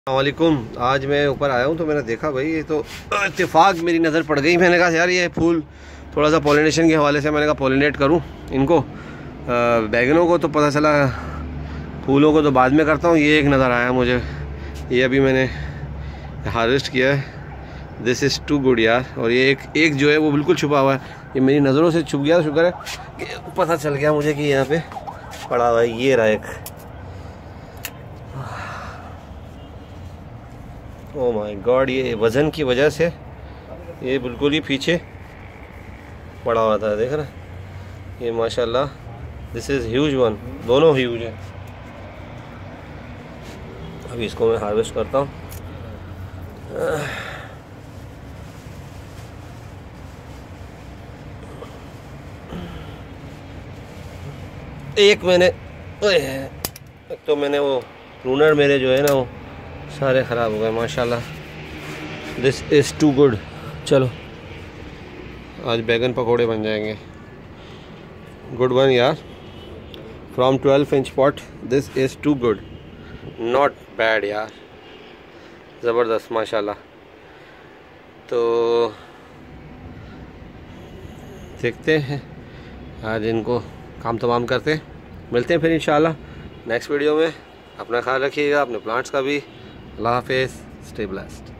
वालेकुम। आज मैं ऊपर आया हूँ तो मैंने देखा भाई ये तो इत्तेफाक मेरी नज़र पड़ गई। मैंने कहा यार ये फूल थोड़ा सा पॉलिनेशन के हवाले से मैंने कहा पॉलिनेट करूँ इनको। बैगनों को तो पता चला, फूलों को तो बाद में करता हूँ। ये एक नज़र आया मुझे, ये अभी मैंने हार्वेस्ट किया है। दिस इज़ टू गुड यार। और ये एक जो है वो बिल्कुल छुपा हुआ है, ये मेरी नज़रों से छुप गया। शुक्र है कि पता चल गया मुझे कि यहाँ पे पड़ा हुआ है। ये रहा एक। ओह माय गॉड, ये वज़न की वजह से ये बिल्कुल ही पीछे पड़ा हुआ था, देख रहा। ये माशाल्लाह दिस इज़ ह्यूज वन, दोनों ह्यूज है। अभी इसको मैं हार्वेस्ट करता हूँ। एक तो मैंने वो प्रूनर मेरे जो है ना वो सारे ख़राब हो गए माशाल्लाह। This is too good. चलो आज बैगन पकोड़े बन जाएंगे। गुड वन यार, from 12 inch pot. This is too good, not bad यार, ज़बरदस्त माशाल्लाह। तो देखते हैं आज इनको काम तमाम करते हैं। मिलते हैं फिर इंशाल्लाह नेक्स्ट वीडियो में। अपना ख्याल रखिएगा, अपने प्लांट्स का भी। अल्लाह हाफिज़, स्टे ब्लेस्ड।